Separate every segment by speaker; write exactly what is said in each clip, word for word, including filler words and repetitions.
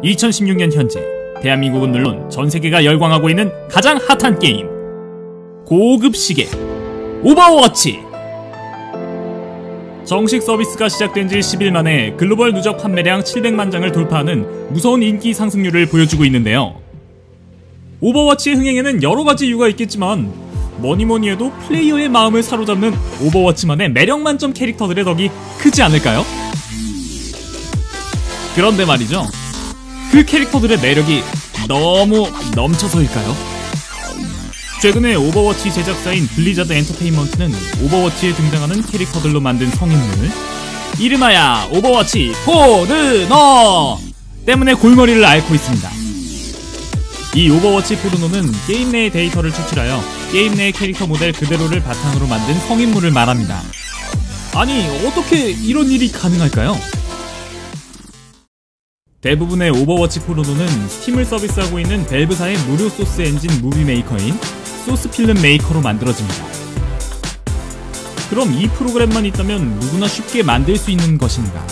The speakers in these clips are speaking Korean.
Speaker 1: 이천십육 년 현재 대한민국은 물론 전세계가 열광하고 있는 가장 핫한 게임, 고급 시계 오버워치. 정식 서비스가 시작된 지 십 일 만에 글로벌 누적 판매량 칠백만 장을 돌파하는 무서운 인기 상승률을 보여주고 있는데요. 오버워치의 흥행에는 여러가지 이유가 있겠지만 뭐니뭐니 해도 플레이어의 마음을 사로잡는 오버워치만의 매력 만점 캐릭터들의 덕이 크지 않을까요? 그런데 말이죠, 그 캐릭터들의 매력이 너무 넘쳐서일까요? 최근에 오버워치 제작사인 블리자드 엔터테인먼트는 오버워치에 등장하는 캐릭터들로 만든 성인물, 이름하여 오버워치 포르노 때문에 골머리를 앓고 있습니다. 이 오버워치 포르노는 게임 내의 데이터를 추출하여 게임 내의 캐릭터 모델 그대로를 바탕으로 만든 성인물을 말합니다. 아니, 어떻게 이런 일이 가능할까요? 대부분의 오버워치 포르노는 스팀을 서비스하고 있는 밸브사의 무료 소스 엔진 무비 메이커인 소스 필름 메이커로 만들어집니다. 그럼 이 프로그램만 있다면 누구나 쉽게 만들 수 있는 것인가?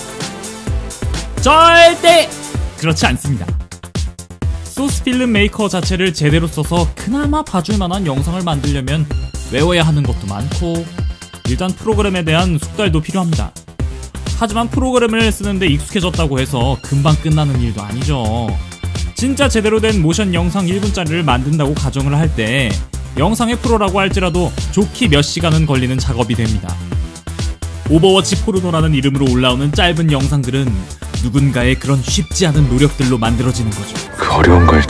Speaker 1: 절대 그렇지 않습니다. 소스 필름 메이커 자체를 제대로 써서 그나마 봐줄 만한 영상을 만들려면 외워야 하는 것도 많고 일단 프로그램에 대한 숙달도 필요합니다. 하지만 프로그램을 쓰는데 익숙해졌다고 해서 금방 끝나는 일도 아니죠. 진짜 제대로 된 모션 영상 일 분짜리를 만든다고 가정을 할 때 영상의 프로라고 할지라도 좋게 몇 시간은 걸리는 작업이 됩니다. 오버워치 포르노라는 이름으로 올라오는 짧은 영상들은 누군가의 그런 쉽지 않은 노력들로 만들어지는 거죠.
Speaker 2: 그 어려운 걸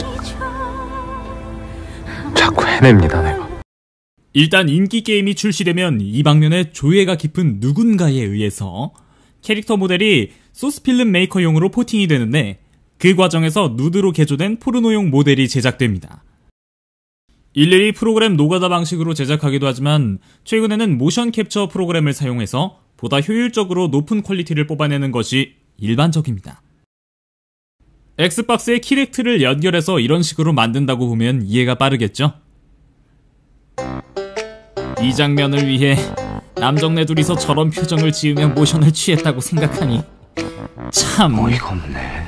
Speaker 2: 자꾸 해냅니다, 내가.
Speaker 1: 일단 인기 게임이 출시되면 이 방면에 조예가 깊은 누군가에 의해서 캐릭터 모델이 소스 필름 메이커용으로 포팅이 되는데 그 과정에서 누드로 개조된 포르노용 모델이 제작됩니다. 일일이 프로그램 노가다 방식으로 제작하기도 하지만 최근에는 모션 캡처 프로그램을 사용해서 보다 효율적으로 높은 퀄리티를 뽑아내는 것이 일반적입니다. 엑스박스에 키렉트를 연결해서 이런 식으로 만든다고 보면 이해가 빠르겠죠? 이 장면을 위해 남정네 둘이서 저런 표정을 지으며 모션을 취했다고 생각하니 참
Speaker 2: 어이가 없네.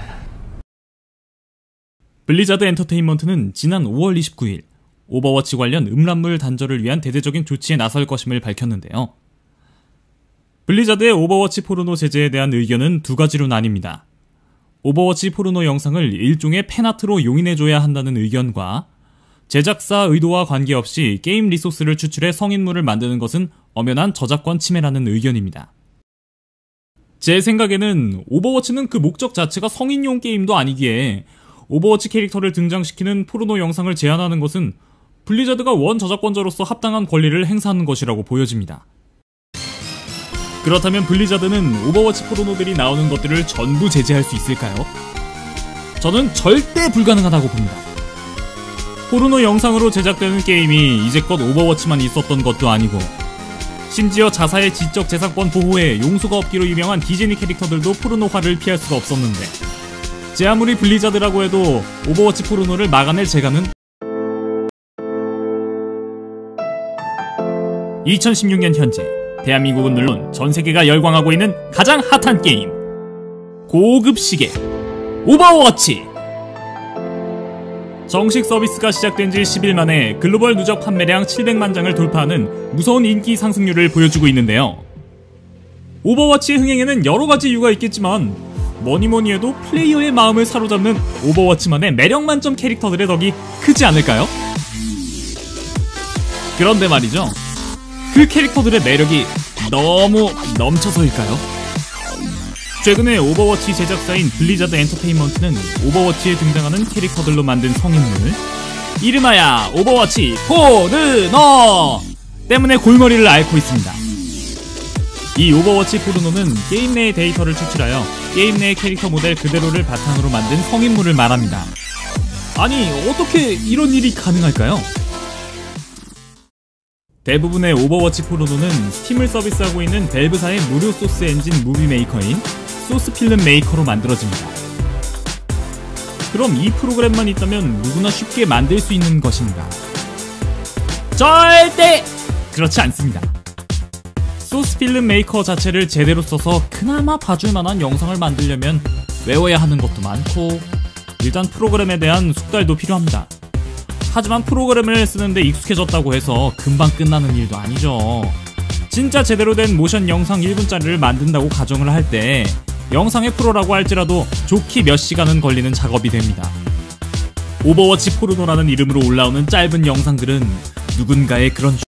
Speaker 1: 블리자드 엔터테인먼트는 지난 오월 이십구일 오버워치 관련 음란물 단절을 위한 대대적인 조치에 나설 것임을 밝혔는데요. 블리자드의 오버워치 포르노 제재에 대한 의견은 두 가지로 나뉩니다. 오버워치 포르노 영상을 일종의 팬아트로 용인해줘야 한다는 의견과 제작사 의도와 관계없이 게임 리소스를 추출해 성인물을 만드는 것은 엄연한 저작권 침해라는 의견입니다. 제 생각에는 오버워치는 그 목적 자체가 성인용 게임도 아니기에 오버워치 캐릭터를 등장시키는 포르노 영상을 제한하는 것은 블리자드가 원 저작권자로서 합당한 권리를 행사하는 것이라고 보여집니다. 그렇다면 블리자드는 오버워치 포르노들이 나오는 것들을 전부 제재할 수 있을까요? 저는 절대 불가능하다고 봅니다. 포르노 영상으로 제작되는 게임이 이제껏 오버워치만 있었던 것도 아니고 심지어 자사의 지적 재산권 보호에 용서가 없기로 유명한 디즈니 캐릭터들도 포르노화를 피할 수가 없었는데 제 아무리 블리자드라고 해도 오버워치 포르노를 막아낼 재간은 이천십육 년 현재 대한민국은 물론 전세계가 열광하고 있는 가장 핫한 게임, 고급 시계 오버워치. 정식 서비스가 시작된 지 십 일 만에 글로벌 누적 판매량 칠백만 장을 돌파하는 무서운 인기 상승률을 보여주고 있는데요. 오버워치의 흥행에는 여러가지 이유가 있겠지만 뭐니뭐니 해도 플레이어의 마음을 사로잡는 오버워치만의 매력 만점 캐릭터들의 덕이 크지 않을까요? 그런데 말이죠, 그 캐릭터들의 매력이 너무 넘쳐서일까요? 최근에 오버워치 제작사인 블리자드 엔터테인먼트는 오버워치에 등장하는 캐릭터들로 만든 성인물, 이름하여 오버워치 포르노 때문에 골머리를 앓고 있습니다. 이 오버워치 포르노는 게임 내의 데이터를 추출하여 게임 내의 캐릭터 모델 그대로를 바탕으로 만든 성인물을 말합니다. 아니, 어떻게 이런 일이 가능할까요? 대부분의 오버워치 포르노는 스팀을 서비스하고 있는 밸브사의 무료 소스 엔진 무비 메이커인 소스 필름 메이커로 만들어집니다. 그럼 이 프로그램만 있다면 누구나 쉽게 만들 수 있는 것인가? 절대 그렇지 않습니다. 소스 필름 메이커 자체를 제대로 써서 그나마 봐줄 만한 영상을 만들려면 외워야 하는 것도 많고 일단 프로그램에 대한 숙달도 필요합니다. 하지만 프로그램을 쓰는데 익숙해졌다고 해서 금방 끝나는 일도 아니죠. 진짜 제대로 된 모션 영상 일 분짜리를 만든다고 가정을 할 때 영상의 프로라고 할지라도 좋게 몇 시간은 걸리는 작업이 됩니다. 오버워치 포르노라는 이름으로 올라오는 짧은 영상들은 누군가의 그런